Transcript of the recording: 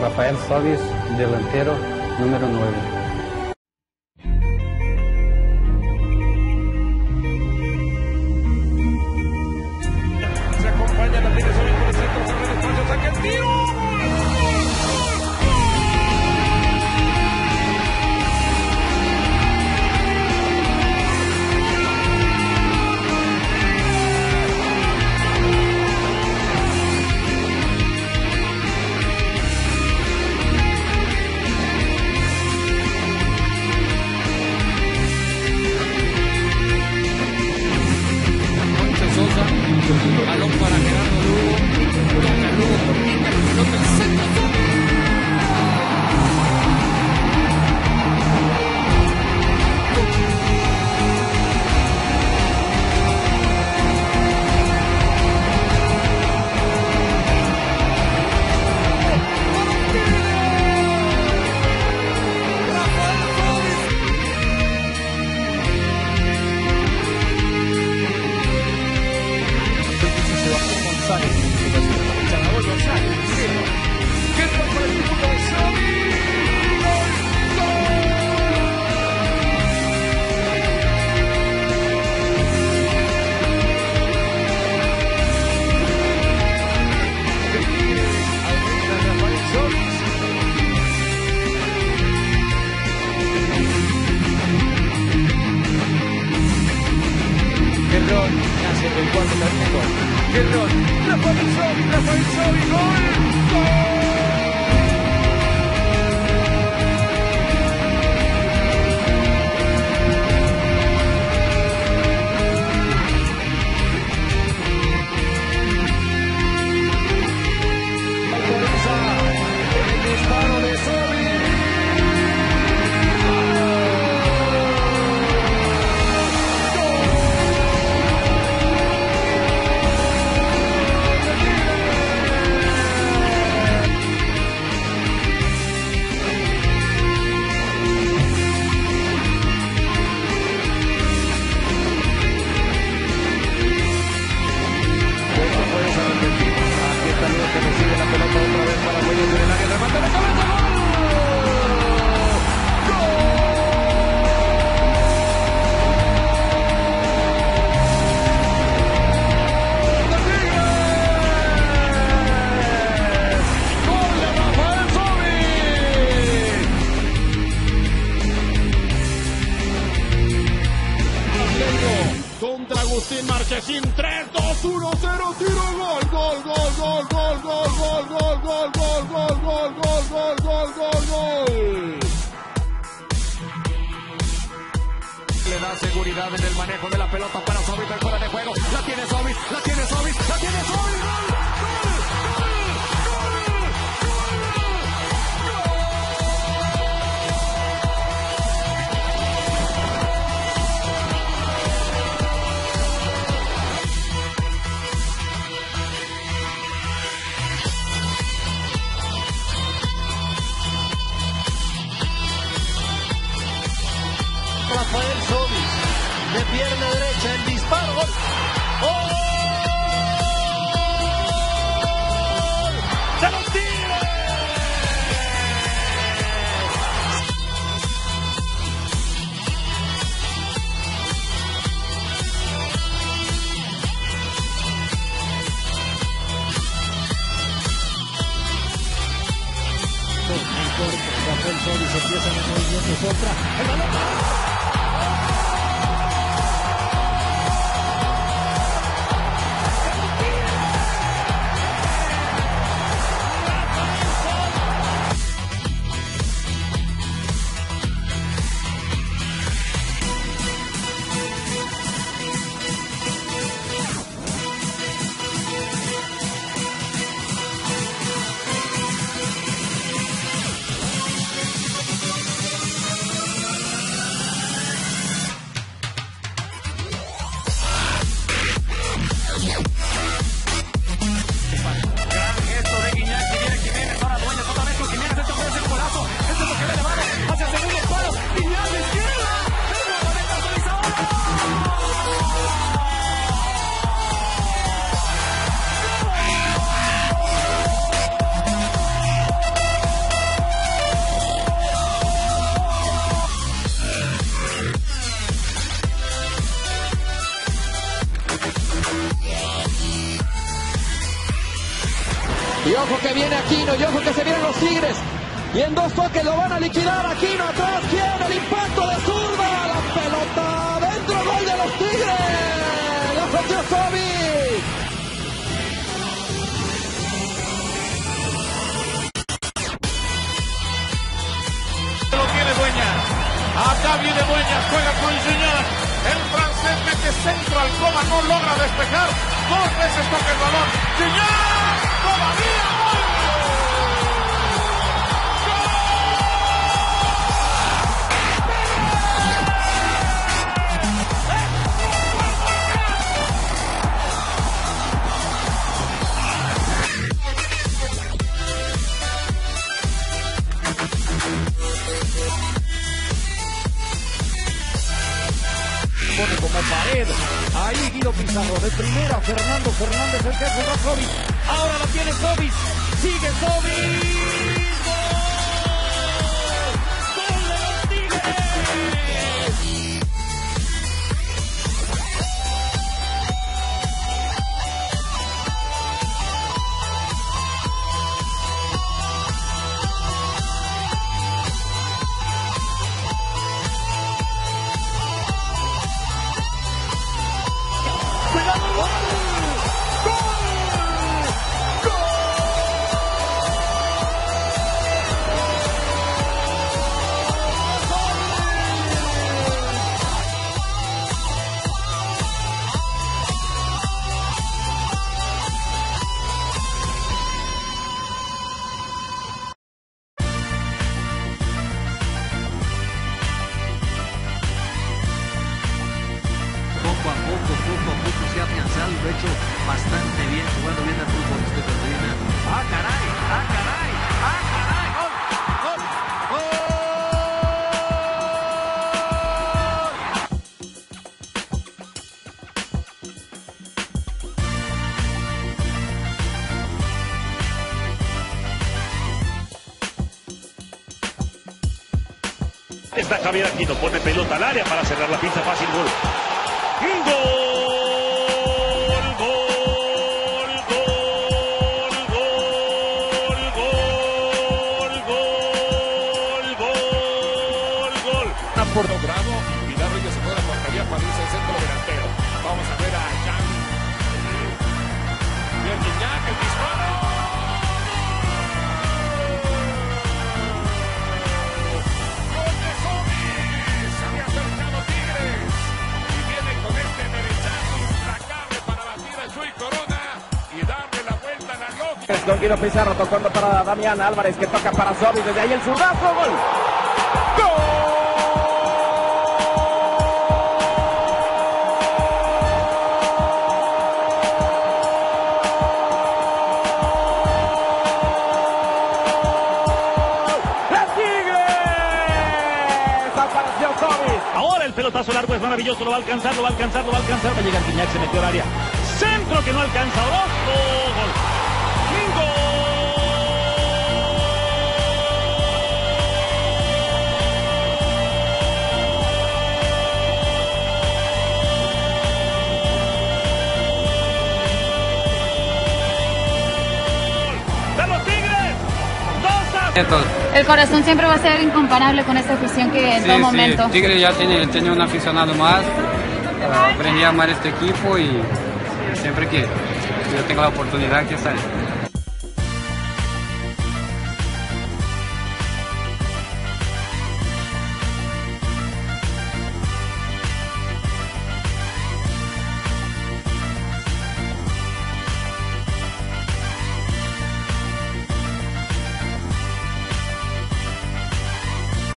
Rafael Sobis, delantero, número 9. Balón para Gerardo Lugo, toca Lugo, quita la pelota al centro. El cuarto técnico. Gerrón, Rafael Sobis, gol. El disparo de Sobis. Que recibe la pelota otra vez para Güeyes de Águila, remata la cabeza, ¡gol de Rafael Sobis! Contra Agustín Marchesín, 3-2-1-0, tiro, gol. Le da seguridad en el manejo de la pelota para Sobis, fuera de juego. La tiene Sobis. Rafael Sobis, de pierna derecha, el disparo, gol. ¡Gol! ¡De los Tigres! Rafael Sobis empieza en el movimiento contra el balón. que viene Aquino y ojo que se vienen los Tigres. Y en dos toques lo van a liquidar. Aquino atrás, ¿quién? El impacto de zurda. La pelota dentro, gol de los Tigres. La falló Sobis. Lo tiene Dueñas. Acá viene Dueñas, juega con Gignac. El francés mete centro al coma, no logra despejar. Dos veces toca el balón. Gignac, todavía gol. Pone como pared, ahí Guido Pizarro, de primera Fernando Fernández, el que jugó Sobis, ahora lo tiene Sobis, sigue Sobis, ¡gol de los Tigres! Poco a poco se ha afianzado y lo ha hecho bastante bien, jugando bien al fútbol este Catarina. ¡Ah, caray! ¡Ah, caray! ¡Ah, caray! ¡Gol! ¡Gol! Está Javier Aquino, pone pelota al área para cerrar la pinza fácil, gol. ¡Gol! Por logrado, Pilar Reyes se fue a la portería cuando hizo el centro delantero. Vamos a ver a Jan. Bien, Gignac, el disparo. ¡Gol de Sobis! Había acercado Tigres. Y viene con este derechazo implacable para batir a Chuy Corona y darle la vuelta a la lógica. Con Guido Pizarro tocando para Damián Álvarez, que toca para Sobis. Desde ahí el zurdazo, gol. ¡Gol! Ahora el pelotazo largo es maravilloso, lo va a alcanzar, va a llegar Gignac, se metió al área. Centro que no alcanza, Orozco, gol. ¡De los Tigres! El corazón siempre va a ser incomparable con esta afición que en todo momento. Tigre ya tiene un aficionado más. Aprendí a amar este equipo y siempre que yo tengo la oportunidad que estaré.